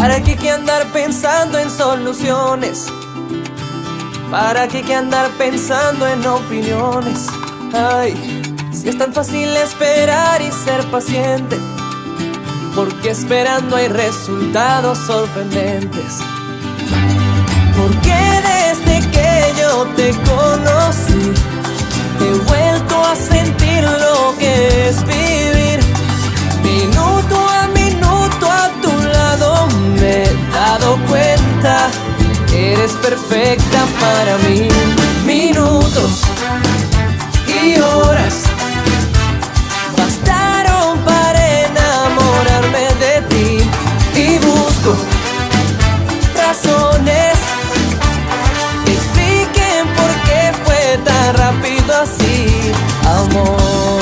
¿Para qué que andar pensando en soluciones? ¿Para qué que andar pensando en opiniones? Ay, si es tan fácil esperar y ser paciente, porque esperando hay resultados sorprendentes. Porque desde que yo te conocí he vuelto a sentir lo que es vivir. Minuto a minuto a tu lado me he dado cuenta que eres perfecta para mí. Minutos y horas bastaron para enamorarme de ti, y busco razones que expliquen por qué fue tan rápido así, amor.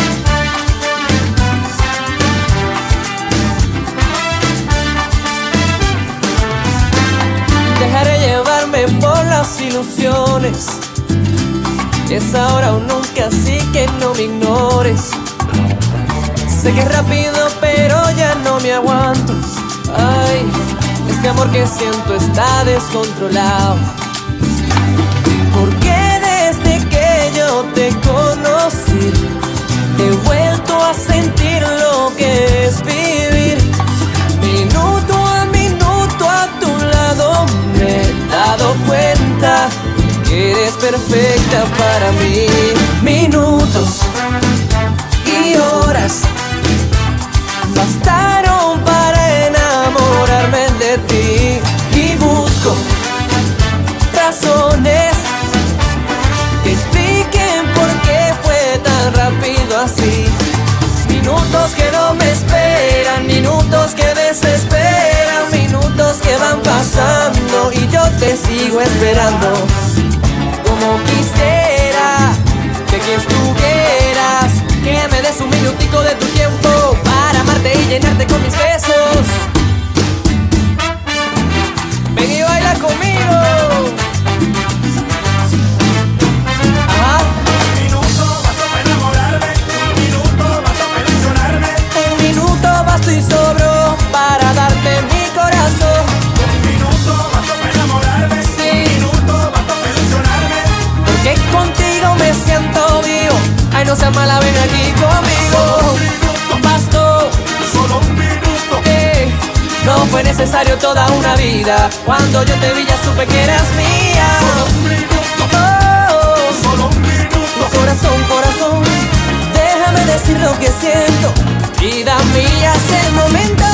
Dejaré llevarme por las ilusiones, es ahora o nunca, así que no me ignores. Sé que es rápido, pero ya no me aguanto. Ay, este amor que siento está descontrolado. Porque desde que yo te conocí he vuelto a sentir lo que es vivir. Minuto a minuto a tu lado me he dado cuenta que eres perfecta para mí. Minutos y horas bastaron para enamorarme de ti, y busco razones que expliquen por qué fue tan rápido así. Minutos que no me esperan, minutos que desesperan, minutos que van pasando y yo te sigo esperando. Como quisiera que aquí estuvieras, que me des un minutico de tu tiempo para amarte y llenarte con mis besos. Ven y baila conmigo. Ajá. Un minuto bastó para enamorarme, un minuto bastó para ilusionarme. Un minuto basto y sobró para darte mi corazón. Un minuto bastó para enamorarme, Sí. un minuto bastó para ilusionarme. Porque contigo me siento vivo. Ay, no seas mala, ven aquí conmigo. Bastó, Solo un minuto, no fue necesario toda una vida. Cuando yo te vi ya supe que eras mía. un minuto, Oh, solo un minuto. corazón, corazón, déjame decir lo que siento. Vida mía, es el momento